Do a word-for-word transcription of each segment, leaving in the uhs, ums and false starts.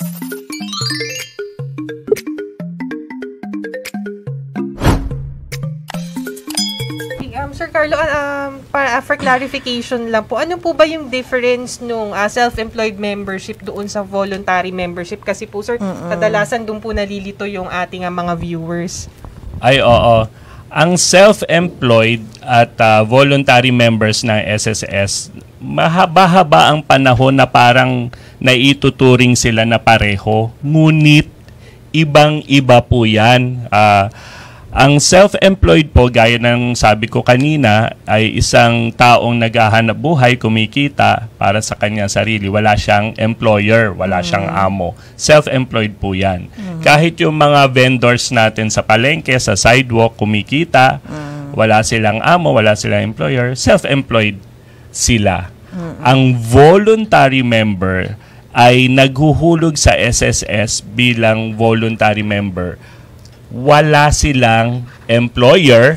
Um, Sir Carlo, um, para, uh, for clarification lang po, ano po ba yung difference nung uh, self-employed membership doon sa voluntary membership? Kasi po, sir, Mm-mm. kadalasan doon po nalilito yung ating uh, mga viewers. Ay, oo. Ang self-employed at uh, voluntary members ng S S S, mahaba-haba ang panahon na parang naituturing sila na pareho. Ngunit, ibang-iba po yan. Uh, Ang self-employed po, gaya ng sabi ko kanina, ay isang taong naghahanap buhay, kumikita para sa kanyang sarili. Wala siyang employer, wala mm. siyang amo. Self-employed po yan. Mm. Kahit yung mga vendors natin sa palengke, sa sidewalk, kumikita, mm. wala silang amo, wala silang employer, self-employed sila. Mm. Ang voluntary member ay naghuhulog sa S S S bilang voluntary member. Wala silang employer,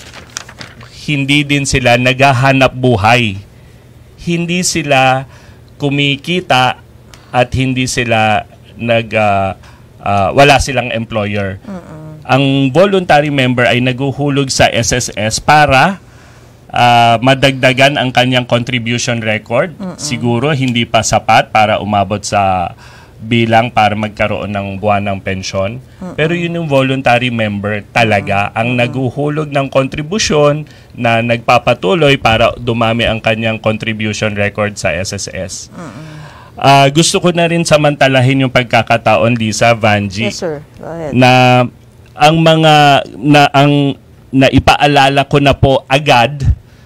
hindi din sila naghahanap buhay. Hindi sila kumikita at hindi sila nag uh, uh, wala silang employer. Uh-uh. Ang voluntary member ay naghuhulog sa S S S para uh, madagdagan ang kanyang contribution record. Uh-uh. Siguro hindi pa sapat para umabot sa bilang para magkaroon ng buwanang pensyon. Uh-uh. Pero yun yung voluntary member talaga uh-uh. ang naghuhulog ng kontribusyon na nagpapatuloy para dumami ang kanyang contribution record sa S S S. Uh-uh. Uh, gusto ko na rin samantalahin yung pagkakataon, Lisa, Vanji. Yes, sir. Go ahead. Na ang mga na ang naipaalala ko na po agad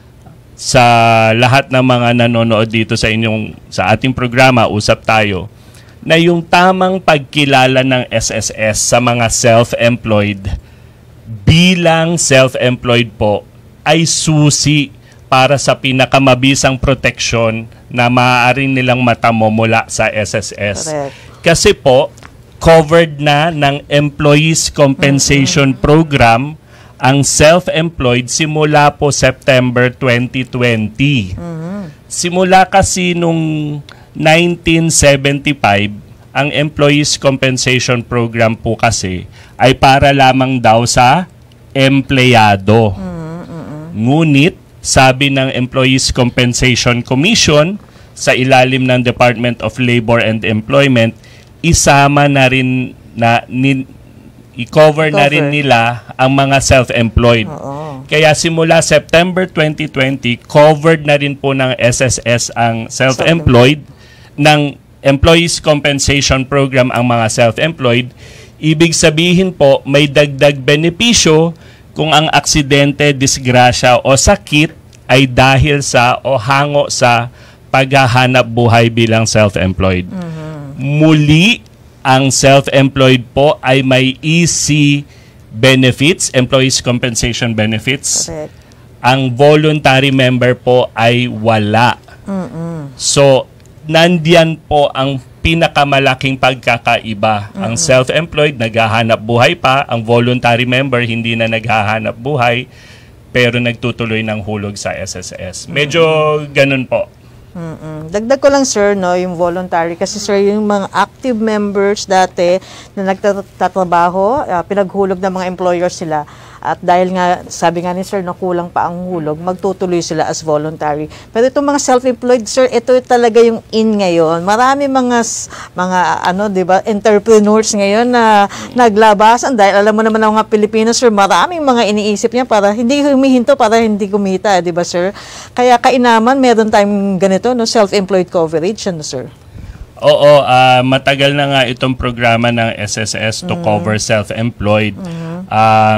sa lahat ng mga nanonood dito sa inyong sa ating programa, Usap Tayo, na yung tamang pagkilala ng S S S sa mga self-employed bilang self-employed po ay susi para sa pinakamabisang proteksyon na maaari nilang matamo mula sa S S S. Correct. Kasi po, covered na ng Employees Compensation mm-hmm. Program ang self-employed simula po September twenty twenty. Mm-hmm. Simula kasi nung nineteen seventy-five, ang Employees Compensation Program po kasi ay para lamang daw sa empleyado. Mm-hmm. Ngunit, sabi ng Employees Compensation Commission sa ilalim ng Department of Labor and Employment, isama na rin na ni, i-cover na rin nila ang mga self-employed. Oo. Kaya simula September twenty twenty, covered na rin po ng S S S ang self-employed, ng Employees Compensation Program ang mga self-employed. Ibig sabihin po, may dagdag benepisyo kung ang aksidente, disgrasya o sakit ay dahil sa o hango sa paghahanap buhay bilang self-employed. Mm-hmm. Muli, ang self-employed po ay may E C benefits, Employees Compensation Benefits. Correct. Ang voluntary member po ay wala. Mm-hmm. So, nandiyan po ang pinakamalaking pagkakaiba. Mm-hmm. Ang self-employed, naghahanap buhay pa. Ang voluntary member, hindi na naghahanap buhay, pero nagtutuloy ng hulog sa S S S. Medyo mm-hmm. ganun po. Mm-mm. Dagdag ko lang, sir, no, yung voluntary. Kasi, sir, yung mga active members dati na nagtatrabaho, uh, pinaghulog ng mga employers sila. At dahil nga, sabi nga ni sir, nakulang pa ang hulog, magtutuloy sila as voluntary. Pero itong mga self-employed, sir, ito talaga yung in ngayon. Marami mga, mga ano, di ba, entrepreneurs ngayon na naglabasan. Dahil alam mo naman ang mga Pilipinos, sir, maraming mga iniisip niya para hindi humihinto, para hindi kumita, di ba, sir? Kaya kainaman, meron tayong ganito, no, self-employed coverage, ano, sir? Oo, uh, matagal na nga itong programa ng S S S to mm-hmm. cover self-employed. Mm-hmm. Uh,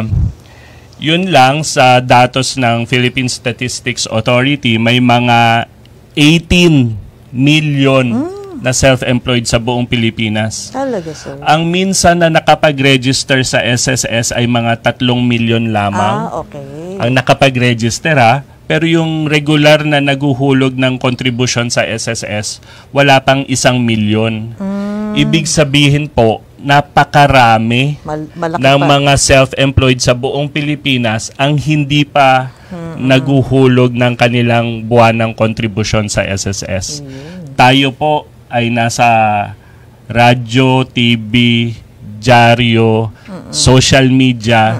Yun lang, sa datos ng Philippine Statistics Authority, may mga eighteen million mm. na self-employed sa buong Pilipinas. Talaga, sir? Ang minsan na nakapag-register sa S S S ay mga tatlong milyon lamang. Ah, okay. Ang nakapag-register, ha? Pero yung regular na naguhulog ng contribution sa S S S, wala pang isang milyon. Mm. Ibig sabihin po, napakarami Mal- ng pa. mga self-employed sa buong Pilipinas ang hindi pa hmm. naguhulog ng kanilang buwanang kontribusyon sa S S S. Hmm. Tayo po ay nasa radyo, T V, dyaryo, social media.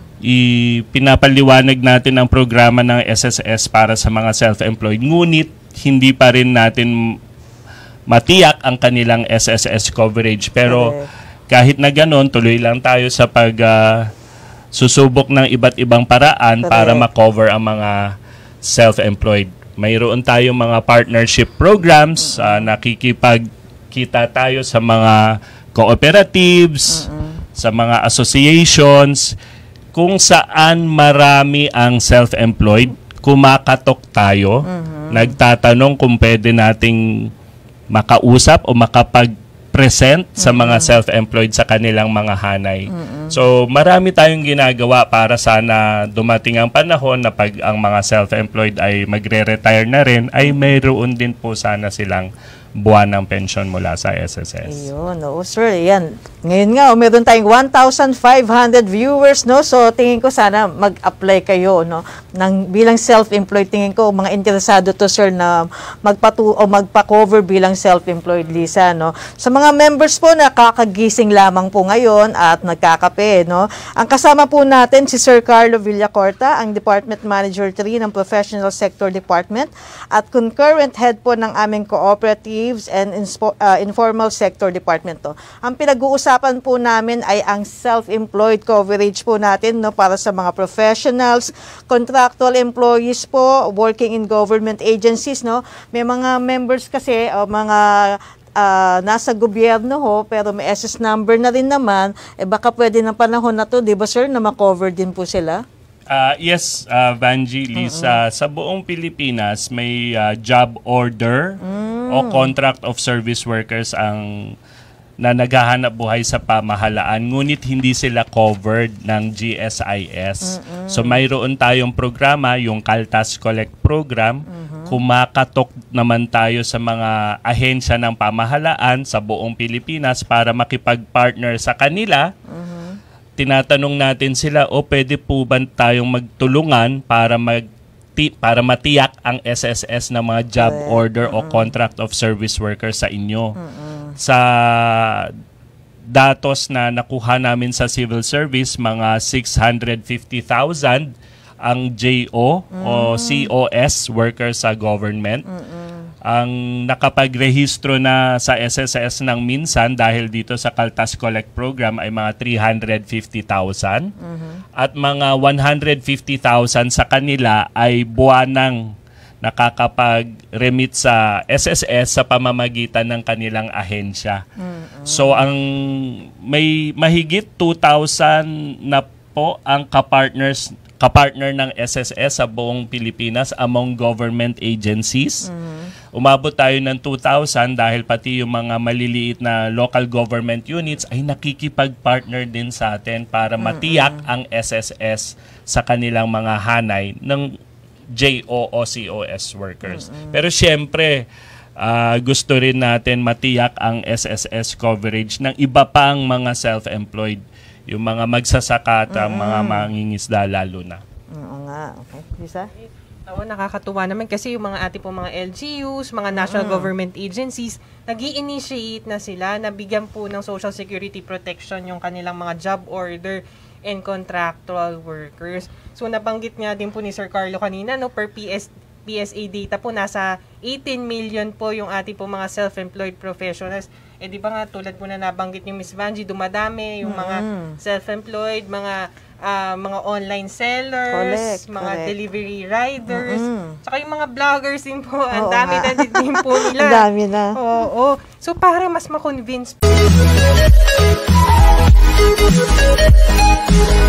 Ipinapaliwanag natin ang programa ng S S S para sa mga self-employed. Ngunit, hindi pa rin natin matiyak ang kanilang S S S coverage. Pero kahit na ganon, tuloy lang tayo sa pag uh, susubok ng iba't ibang paraan para ma-cover ang mga self-employed. Mayroon tayong mga partnership programs, uh, nakikipagkita tayo sa mga cooperatives, sa mga associations, kung saan marami ang self-employed, kumakatok tayo, mm-hmm. nagtatanong kung pwede nating makausap o makapag-present mm-hmm. sa mga self-employed sa kanilang mga hanay. Mm-hmm. So, marami tayong ginagawa para sana dumating ang panahon na pag ang mga self-employed ay magre-retire na rin, ay mayroon din po sana silang buwan ng pension mula sa S S S. Ayun, no, sir. Yan. Ngayon nga, oh, meron tayong one thousand five hundred viewers, no? So, tingin ko sana mag-apply kayo, no? Nang, bilang self-employed, tingin ko, mga interesado to, sir, na magpatu o magpa-cover bilang self-employed, Lisa, no? Sa mga members po na kakagising lamang po ngayon at nagkakape, no? Ang kasama po natin si Sir Carlo Villacorta, ang Department Manager three ng Professional Sector Department at concurrent head po ng aming cooperative and inspo, uh, informal sector department to. Ang pinag-uusapan po namin ay ang self-employed coverage po natin, no, para sa mga professionals, contractual employees po, working in government agencies, no. May mga members kasi o mga uh, nasa gobyerno ho, pero may S S number na rin naman, eh baka pwede ng panahon na to, di ba sir, na ma-cover din po sila? Uh, yes, uh, Vanji, Lisa, mm-hmm. sa buong Pilipinas may uh, job order mm. o contract of service workers ang na naghahanap buhay sa pamahalaan, ngunit hindi sila covered ng G S I S. Mm-hmm. So mayroon tayong programa, yung Kaltas Collect Program, mm-hmm. kumakatok naman tayo sa mga ahensya ng pamahalaan sa buong Pilipinas para makipag-partner sa kanila. Mm-hmm. Tinatanong natin sila, o pwede po ba tayong magtulungan para mag para matiyak ang S S S ng mga job order o contract of service workers sa inyo. Sa datos na nakuha namin sa civil service, mga six hundred fifty thousand ang J O o C O S workers sa government. Ang nakapagrehistro na sa S S S ng minsan dahil dito sa Kaltas Collect Program ay mga three hundred fifty thousand. Mm-hmm. At mga one hundred fifty thousand sa kanila ay buwanang nakakapag-remit sa S S S sa pamamagitan ng kanilang ahensya. Mm-hmm. So ang may mahigit two thousand na po ang kapartners kapartner ng S S S sa buong Pilipinas among government agencies. Mm-hmm. Umabot tayo ng two thousand dahil pati yung mga maliliit na local government units ay nakikipag-partner din sa atin para matiyak mm-hmm. ang S S S sa kanilang mga hanay ng J O o C O S workers. Mm-hmm. Pero syempre, uh, gusto rin natin matiyak ang S S S coverage ng iba pang mga self-employed. Yung mga magsasaka at mm-hmm. mga mangingisda lalo na. Oo nga. Okay. Lisa? Oo, nakakatuwa naman kasi yung mga ating po mga L G Us, mga national mm-hmm. government agencies, nag-i-initiate na sila na bigyan po ng social security protection yung kanilang mga job order and contractual workers. So nabanggit nga din po ni Sir Carlo kanina, no, per P S P S A data po, nasa eighteen million po yung ating po mga self-employed professionals. Eh di ba nga tulad po na nabanggit ni Miss Vanji, dumadami yung mga mm-hmm. self-employed, mga uh, mga online sellers, correct, mga correct. delivery riders, mm-hmm. tsaka yung mga vloggers din po. Ang dami na din po nila. Ang dami na. Oo, oo. So para mas ma-convince